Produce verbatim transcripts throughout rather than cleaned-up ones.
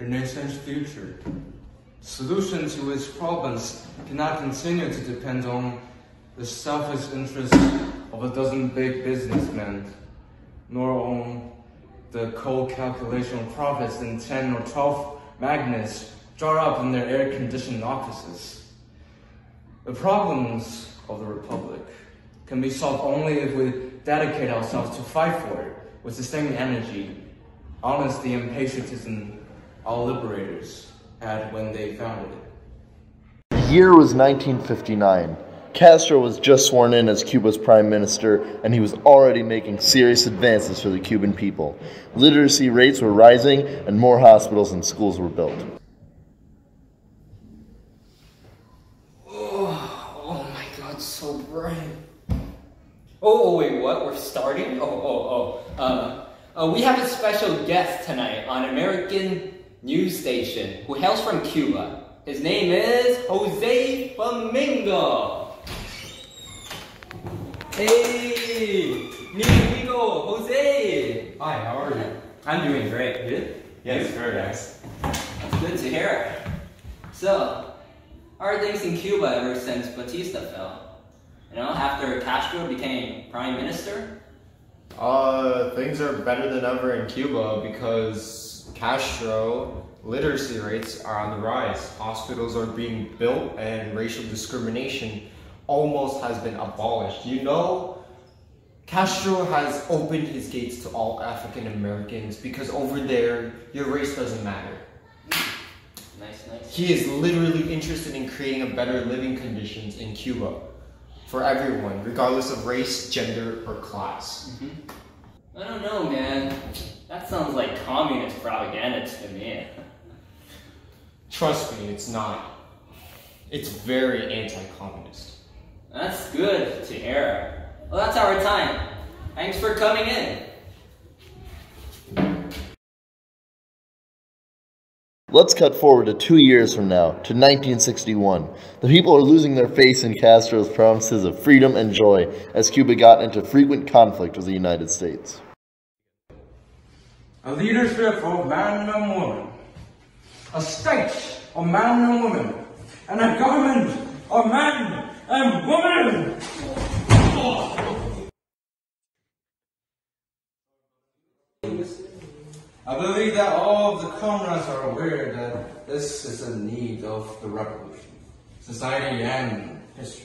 their nation's future. The solution to its problems cannot continue to depend on the selfish interests of a dozen big businessmen, nor on the cold calculation of profits in ten or twelve magnets drawn up in their air-conditioned offices. The problems of the Republic can be solved only if we dedicate ourselves to fight for it with the same energy, honesty, and patriotism our liberators had when they founded it. The year was nineteen fifty-nine. Castro was just sworn in as Cuba's prime minister, and he was already making serious advances for the Cuban people. Literacy rates were rising, and more hospitals and schools were built. Oh, oh my God, so bright. Oh, wait, what? We're starting? Oh, oh, oh. Uh, uh, we have a special guest tonight on American news station who hails from Cuba. His name is Jose Flamingo. Hey, mi amigo, Jose. Hi, how are you? I'm doing great. Good? Yes, very nice. That's good to hear. So, how are things in Cuba ever since Batista fell? You know, after Castro became prime minister? Uh, things are better than ever in Cuba because Castro literacy rates are on the rise. Hospitals are being built and racial discrimination almost has been abolished. You know, Castro has opened his gates to all African Americans because over there, your race doesn't matter. Nice, nice. He is literally interested in creating a better living conditions in Cuba for everyone, regardless of race, gender, or class. Mm-hmm. I don't know, man. That sounds like communist propaganda to me. Trust me, it's not. It's very anti-communist. That's good to hear. Well, that's our time. Thanks for coming in. Let's cut forward to two years from now, to nineteen sixty-one. The people are losing their faith in Castro's promises of freedom and joy as Cuba got into frequent conflict with the United States. A leadership of man and woman, a state of man and woman, and a government of man and woman! I believe that all of the comrades are aware that this is a need of the revolution, society, and history.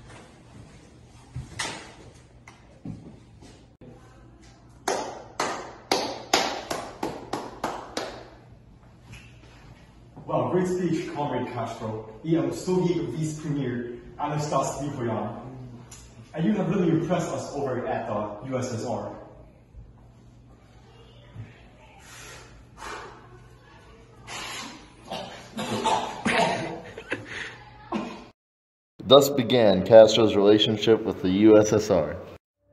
Well, great speech, Comrade Castro. I am Soviet Vice Premier Anastas Nipoyan. And you have really impressed us over at the U S S R. Thus began Castro's relationship with the U S S R.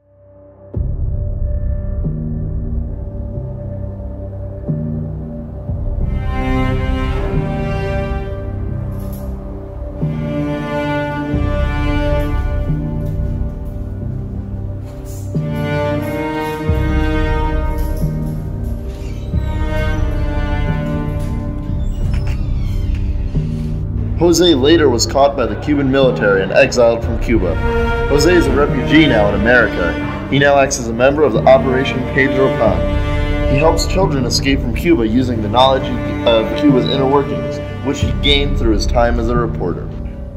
Jose later was caught by the Cuban military and exiled from Cuba. Jose is a refugee now in America. He now acts as a member of the Operation Pedro Pan. He helps children escape from Cuba using the knowledge of Cuba's inner workings, which he gained through his time as a reporter.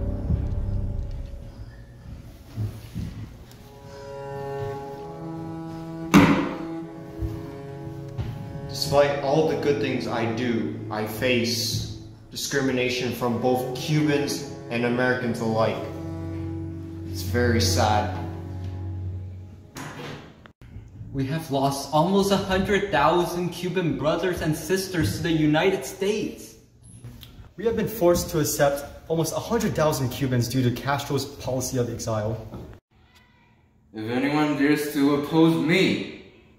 Despite all the good things I do, I face discrimination from both Cubans and Americans alike. It's very sad. We have lost almost one hundred thousand Cuban brothers and sisters to the United States. We have been forced to accept almost one hundred thousand Cubans due to Castro's policy of exile. If anyone dares to oppose me,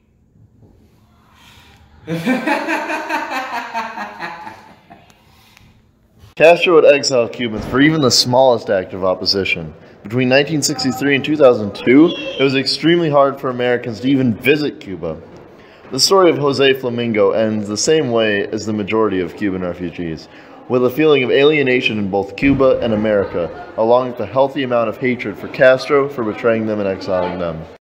Castro would exile Cubans for even the smallest act of opposition. Between nineteen sixty-three and two thousand two, it was extremely hard for Americans to even visit Cuba. The story of Jose Flamingo ends the same way as the majority of Cuban refugees, with a feeling of alienation in both Cuba and America, along with a healthy amount of hatred for Castro for betraying them and exiling them.